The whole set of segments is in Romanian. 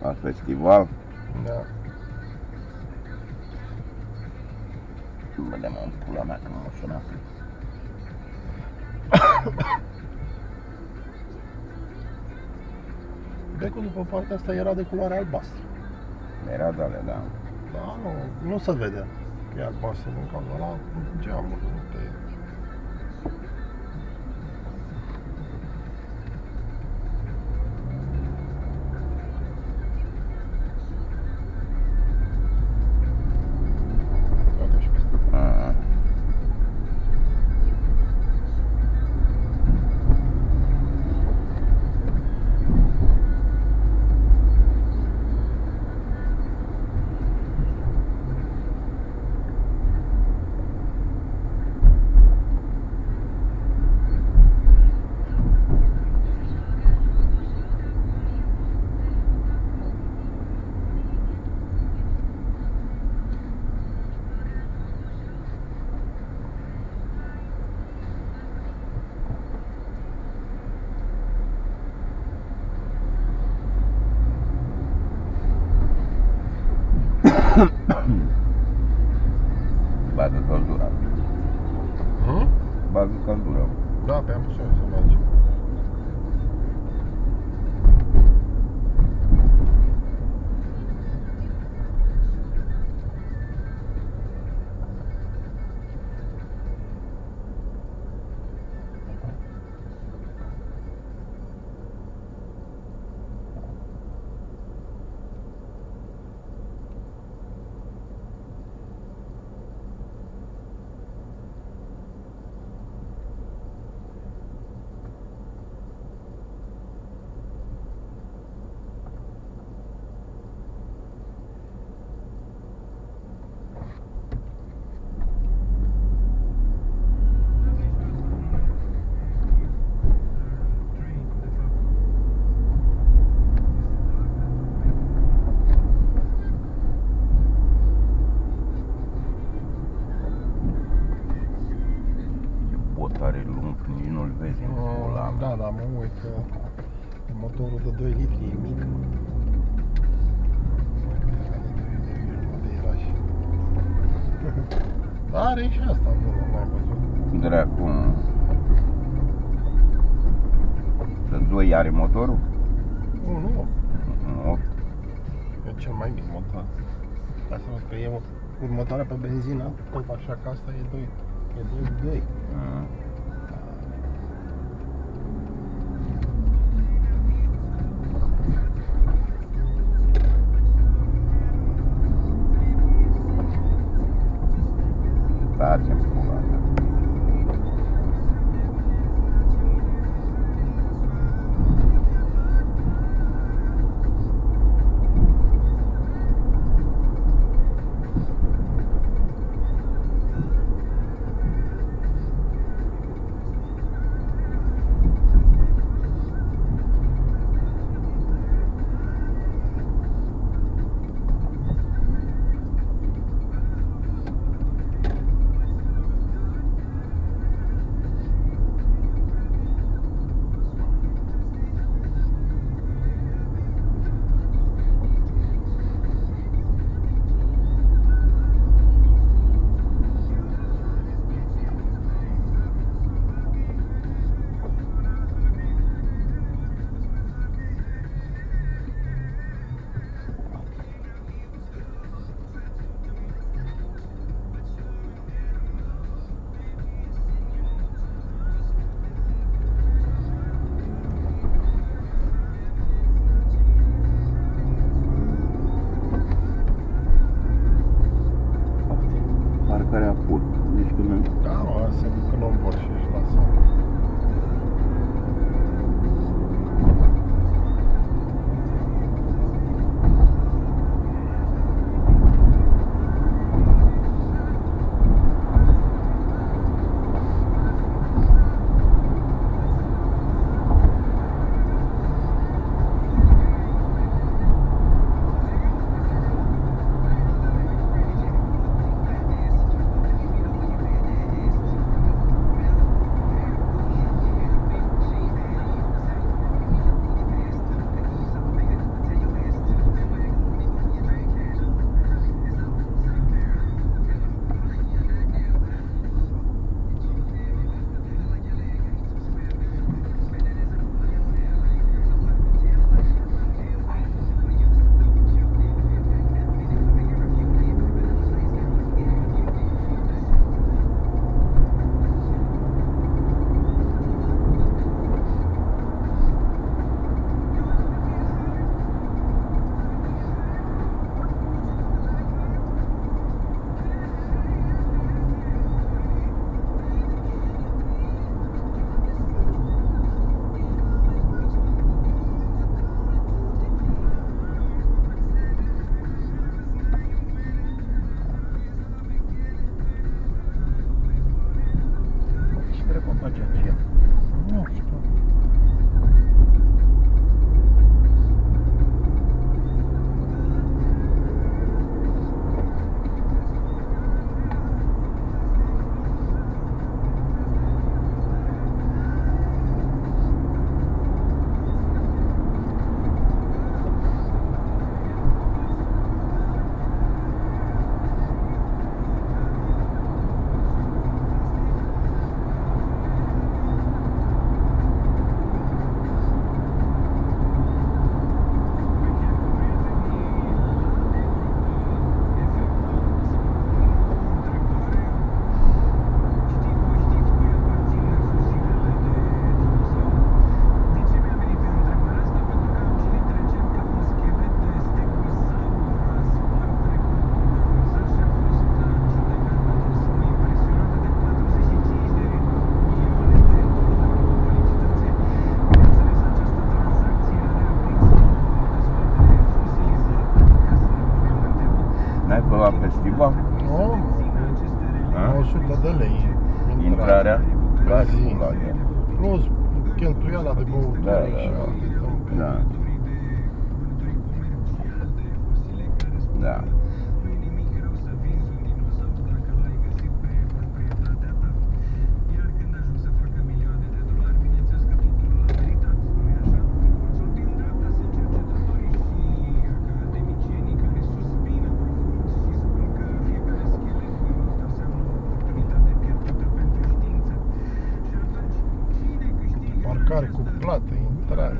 La festival. Da. Vedem în pula mea că m-a sunat. Becul după partea asta era de culoare albastră. Era de alea, da. Da, nu se vede. E albastră din cauza ăla geamul. Bagă căldura. Bagă căldura. Da, pe am pus să mergi. Tare lung, nici nu-l vezi în pula mea. Da, mă uit că motorul de 2 litri e mic. Da, are și asta, nu l-am văzut. Dracu. De 2 are motorul? Nu. Nu. E cel mai mic motor. Asta văd că e următoarea pe benzină, tot așa că asta e 2. E 2. Taci-mi pula mea. Parcarea full. Deci când... Da, mă, se ducă la un bor și își lasă. la festival? Nu, A? 100 de lei. Intrarea? La Zi. la ea. Plus cheltuiala de băutură Da, da, și da. alte tâmpeni. Da. Da. Parcare cu plată, intrare.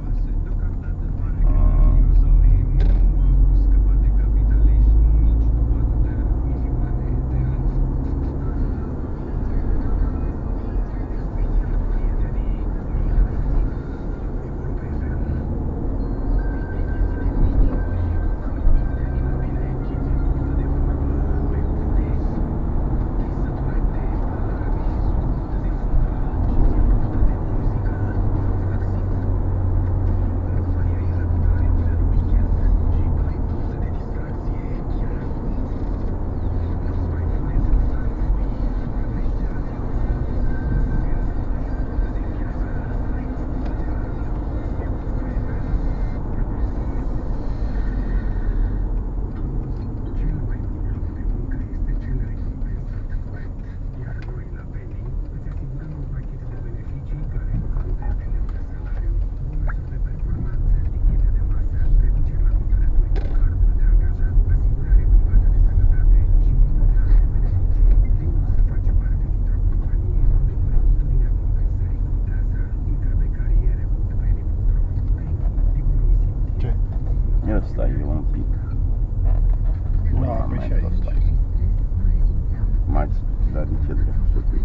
Ăsta e un pic. Da, pe și aici. Max, dar de ce trebuie să fie?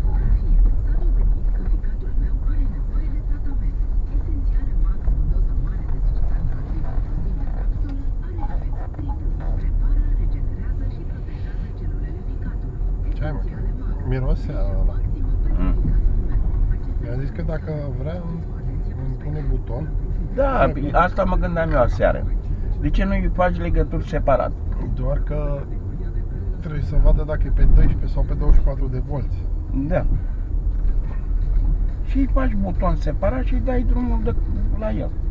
Ce ai, mă? Mirosea ăla. Mi-a zis că dacă vrea îmi pune buton. Da, asta mă gândeam eu aseară. De ce nu-i faci legături separat? Doar că trebuie să vadă dacă e pe 12 sau pe 24 de volți. Da. Și îi faci buton separat și îi dai drumul la el.